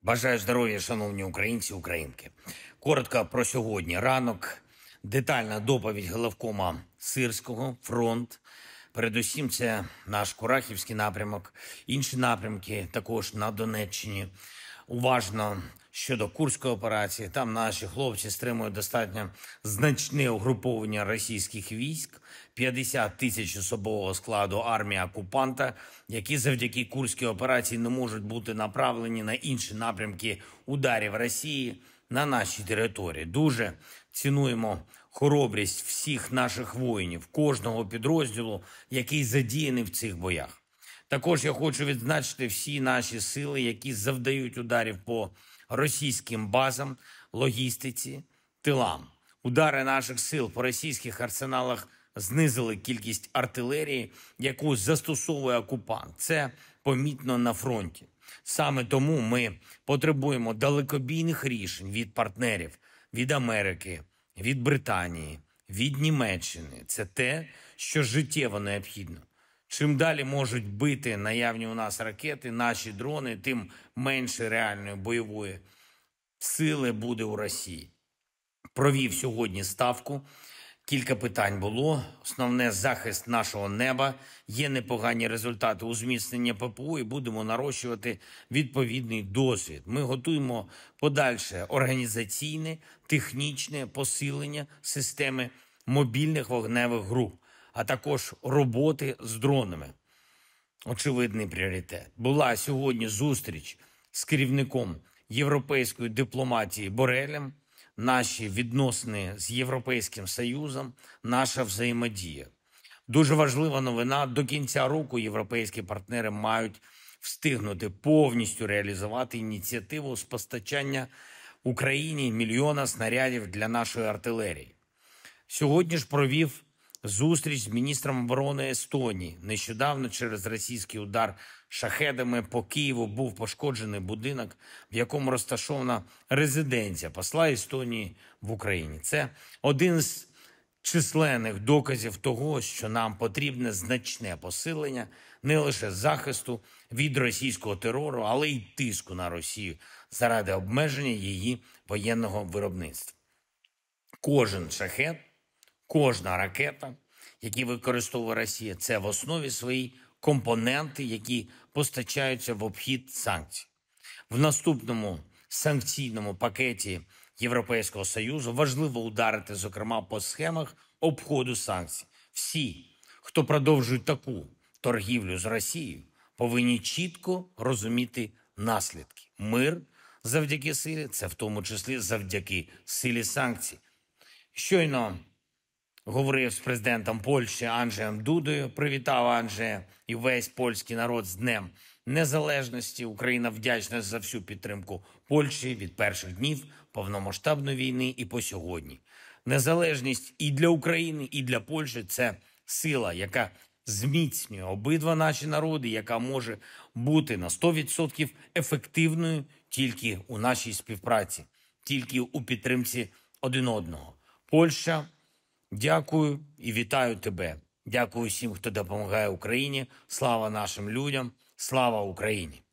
Бажаю здоров'я, шановні українці, українки. Коротко про сьогодні. Ранок, детальна доповідь головкома Сирського, фронт. Передусім це наш Курахівський напрямок, інші напрямки також на Донеччині. Уважно щодо Курської операції. Там наші хлопці стримують достатньо значне угруповання російських військ, 50 тисяч особового складу армії окупанта, які завдяки Курській операції не можуть бути направлені на інші напрямки ударів Росії на нашій території. Дуже цінуємо хоробрість всіх наших воїнів, кожного підрозділу, який задіяний в цих боях. Також я хочу відзначити всі наші сили, які завдають ударів по російським базам, логістиці, тилам. Удари наших сил по російських арсеналах знизили кількість артилерії, яку застосовує окупант. Це помітно на фронті. Саме тому ми потребуємо далекобійних рішень від партнерів, від Америки, від Британії, від Німеччини. Це те, що життєво необхідно. Чим далі можуть бити наявні у нас ракети, наші дрони, тим менше реальної бойової сили буде у Росії. Провів сьогодні ставку. Кілька питань було. Основне – захист нашого неба. Є непогані результати у зміцненні ППО і будемо нарощувати відповідний досвід. Ми готуємо подальше організаційне, технічне посилення системи мобільних вогневих груп, а також роботи з дронами. Очевидний пріоритет. Була сьогодні зустріч з керівником європейської дипломатії Борелем, наші відносини з Європейським Союзом, наша взаємодія. Дуже важлива новина. До кінця року європейські партнери мають встигнути повністю реалізувати ініціативу з постачання Україні мільйона снарядів для нашої артилерії. Сьогодні ж провів зустріч з міністром оборони Естонії. Нещодавно через російський удар шахедами по Києву був пошкоджений будинок, в якому розташована резиденція посла Естонії в Україні. Це один з численних доказів того, що нам потрібне значне посилення не лише захисту від російського терору, але й тиску на Росію заради обмеження її воєнного виробництва. Кожен шахед, кожна ракета, які використовує Росія, це в основі своїй компоненти, які постачаються в обхід санкцій. В наступному санкційному пакеті Європейського Союзу важливо ударити, зокрема, по схемах обходу санкцій. Всі, хто продовжують таку торгівлю з Росією, повинні чітко розуміти наслідки. Мир завдяки силі – це в тому числі завдяки силі санкцій. Щойно говорив з президентом Польщі Анджеєм Дудою, привітав Анджея і весь польський народ з Днем Незалежності. Україна вдячна за всю підтримку Польщі від перших днів повномасштабної війни і по сьогодні. Незалежність і для України, і для Польщі – це сила, яка зміцнює обидва наші народи, яка може бути на 100% ефективною тільки у нашій співпраці, тільки у підтримці один одного. Польща, дякую і вітаю тебе. Дякую всім, хто допомагає Україні. Слава нашим людям, слава Україні!